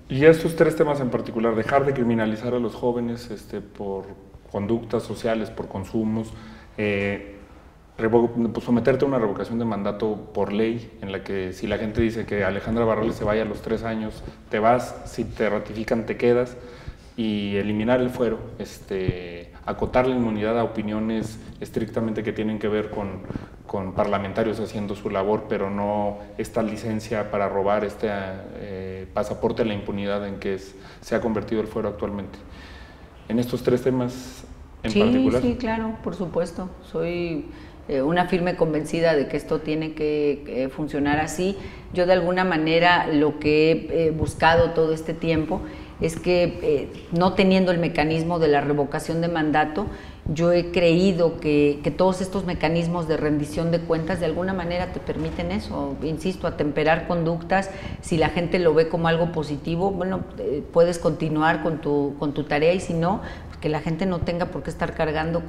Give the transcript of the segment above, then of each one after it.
Y estos tres temas en particular, dejar de criminalizar a los jóvenes por conductas sociales, por consumos, pues someterte a una revocación de mandato por ley, en la que si la gente dice que Alejandra Barrales se vaya a los 3 años, te vas, si te ratifican te quedas, y eliminar el fuero, acotar la inmunidad a opiniones estrictamente que tienen que ver con parlamentarios haciendo su labor, pero no esta licencia para robar este pasaporte a la impunidad en que se ha convertido el fuero actualmente. En estos tres temas en particular. Sí, claro, por supuesto. Soy una firme convencida de que esto tiene que funcionar así. Yo de alguna manera lo que he buscado todo este tiempo es que no teniendo el mecanismo de la revocación de mandato, yo he creído que todos estos mecanismos de rendición de cuentas de alguna manera te permiten eso, insisto, atemperar conductas. Si la gente lo ve como algo positivo, bueno, puedes continuar con tu tarea, y si no, pues que la gente no tenga por qué estar cargando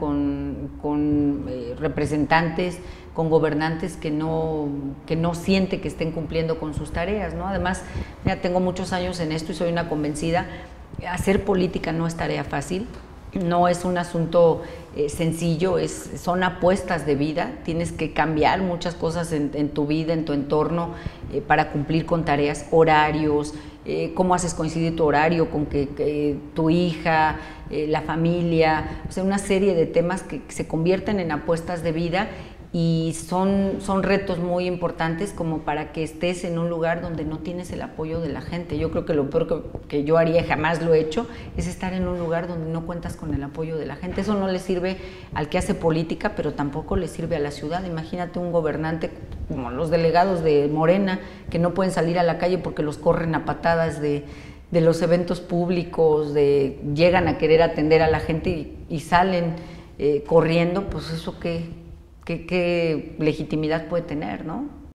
con representantes, con gobernantes que no siente que estén cumpliendo con sus tareas, ¿no? Además, ya tengo muchos años en esto y soy una convencida, hacer política no es tarea fácil. No es un asunto sencillo, son apuestas de vida. Tienes que cambiar muchas cosas en tu vida, en tu entorno, para cumplir con tareas, horarios, cómo haces coincidir tu horario con que tu hija, la familia, o sea, una serie de temas que se convierten en apuestas de vida, y son retos muy importantes como para que estés en un lugar donde no tienes el apoyo de la gente. Yo creo que lo peor que yo haría, jamás lo he hecho, es estar en un lugar donde no cuentas con el apoyo de la gente. Eso no le sirve al que hace política, pero tampoco le sirve a la ciudad. Imagínate un gobernante como los delegados de Morena, que no pueden salir a la calle porque los corren a patadas de los eventos públicos, llegan a querer atender a la gente y salen corriendo. Pues eso ¿qué legitimidad puede tener, ¿no?